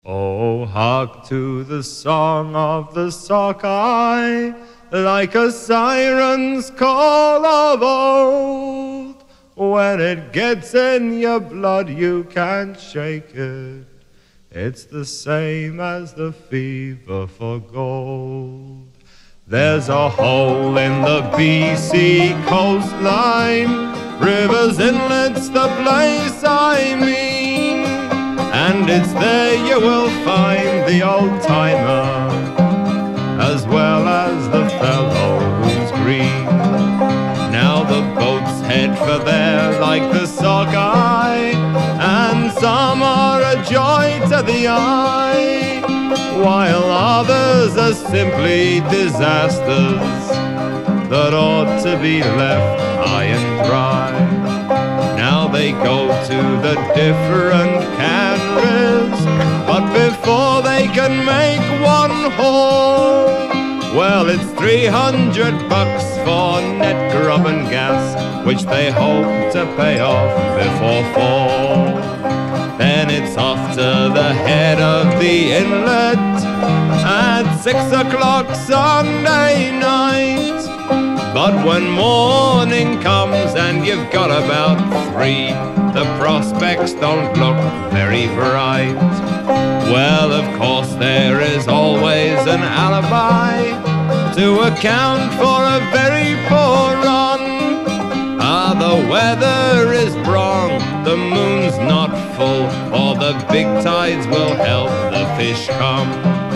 Oh, hark to the song of the Sockeye, like a siren's call of old. When it gets in your blood, you can't shake it. It's the same as the fever for gold. There's a hole in the BC coastline, rivers, inlets, the place I mean. And it's there you will find the old-timer, as well as the fellow who's green. Now the boats head for there like the Sockeye, and some are a joy to the eye, while others are simply disasters that ought to be left high and dry. Now they go to the different canneries, but before they can make one haul, well, it's $300 for net grub and gas, which they hope to pay off before fall. Then it's off to the head of the inlet at 6 o'clock Sunday night. But when morning comes and you've got about 3, the prospects don't look very bright. Well, of course there is always an alibi to account for a very poor run. The weather is wrong, the moon's not full, or the big tides will help the fish come.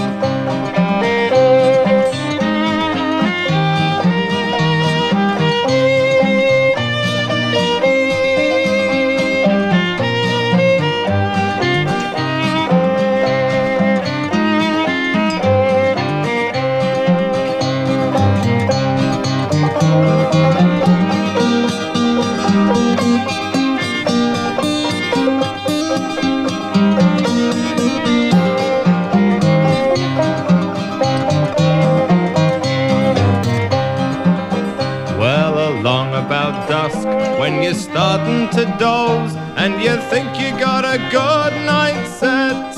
Along about dusk, when you're starting to doze and you think you got a good night set,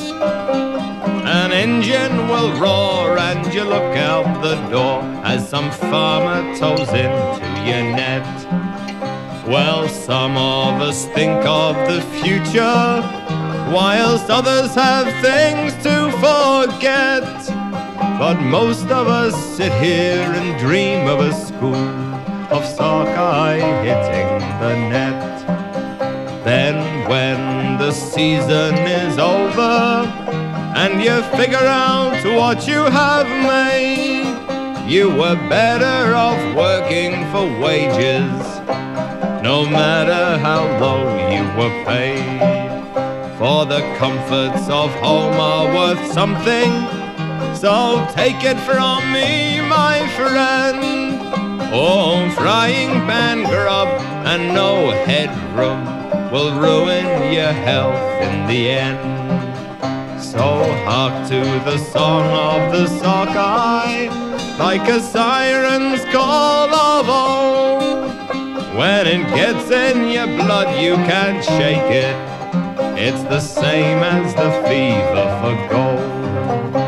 an engine will roar and you look out the door as some farmer tows into your net. Well, some of us think of the future, whilst others have things to forget. But most of us sit here and dream of a school of Sockeye hitting the net. Then when the season is over and you figure out what you have made, you were better off working for wages, no matter how low you were paid. For the comforts of home are worth something, so take it from me, my friend. Oh, frying pan grub and no headroom will ruin your health in the end. So hark to the song of the Sockeye, like a siren's call of old. When it gets in your blood, you can't shake it. It's the same as the fever for gold.